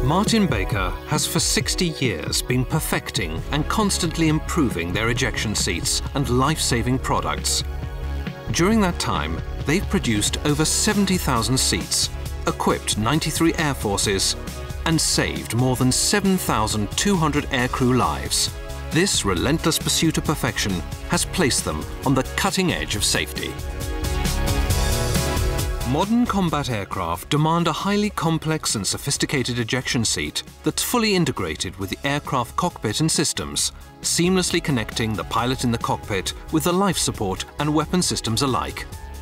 Martin Baker has for 60 years been perfecting and constantly improving their ejection seats and life-saving products. During that time, they've produced over 70,000 seats, equipped 93 air forces, and saved more than 7,200 aircrew lives. This relentless pursuit of perfection has placed them on the cutting edge of safety. Modern combat aircraft demand a highly complex and sophisticated ejection seat that's fully integrated with the aircraft cockpit and systems, seamlessly connecting the pilot in the cockpit with the life support and weapon systems alike.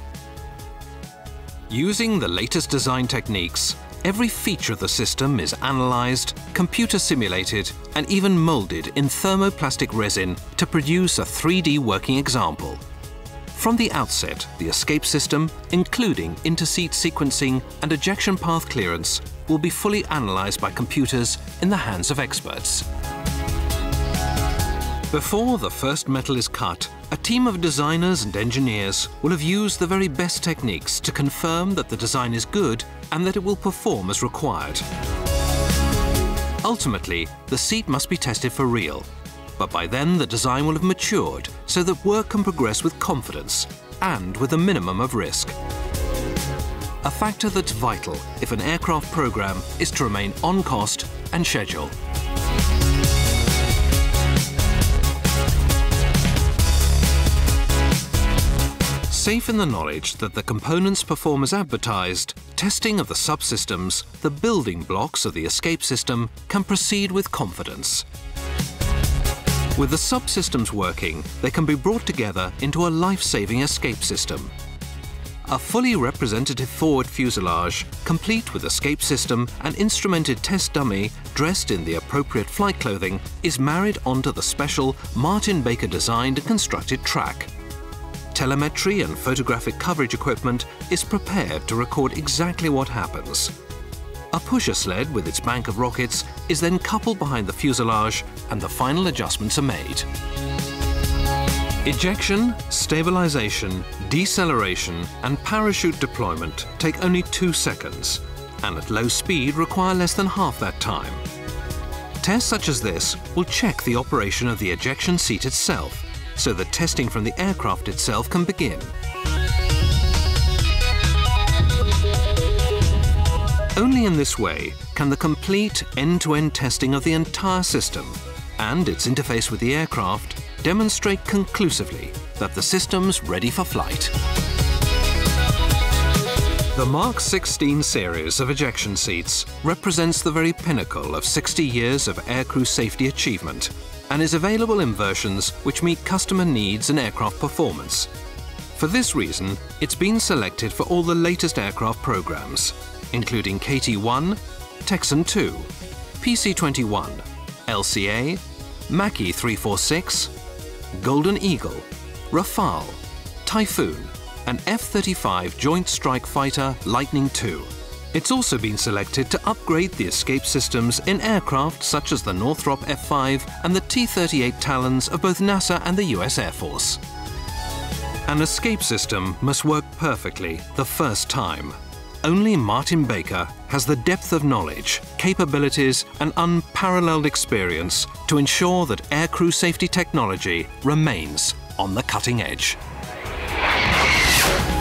Using the latest design techniques, every feature of the system is analyzed, computer simulated, and even molded in thermoplastic resin to produce a 3D working example. From the outset, the escape system, including interseat sequencing and ejection path clearance, will be fully analyzed by computers in the hands of experts. Before the first metal is cut, a team of designers and engineers will have used the very best techniques to confirm that the design is good and that it will perform as required. Ultimately, the seat must be tested for real, but by then the design will have matured so that work can progress with confidence and with a minimum of risk. A factor that's vital if an aircraft program is to remain on cost and schedule. Safe in the knowledge that the components perform as advertised, testing of the subsystems, the building blocks of the escape system, can proceed with confidence. With the subsystems working, they can be brought together into a life-saving escape system. A fully representative forward fuselage, complete with escape system and instrumented test dummy dressed in the appropriate flight clothing, is married onto the special Martin Baker designed and constructed track. Telemetry and photographic coverage equipment is prepared to record exactly what happens. A pusher sled with its bank of rockets is then coupled behind the fuselage and the final adjustments are made. Ejection, stabilization, deceleration and parachute deployment take only 2 seconds and at low speed require less than half that time. Tests such as this will check the operation of the ejection seat itself so that testing from the aircraft itself can begin. Only in this way can the complete end-to-end testing of the entire system and its interface with the aircraft demonstrate conclusively that the system's ready for flight. The Mark 16 series of ejection seats represents the very pinnacle of 60 years of aircrew safety achievement and is available in versions which meet customer needs and aircraft performance. For this reason, it's been selected for all the latest aircraft programs, including KT-1, Texan 2, PC-21, LCA, Macchi 346, Golden Eagle, Rafale, Typhoon, and F-35 Joint Strike Fighter Lightning II. It's also been selected to upgrade the escape systems in aircraft such as the Northrop F-5 and the T-38 Talons of both NASA and the US Air Force. An escape system must work perfectly the first time. Only Martin Baker has the depth of knowledge, capabilities and unparalleled experience to ensure that aircrew safety technology remains on the cutting edge.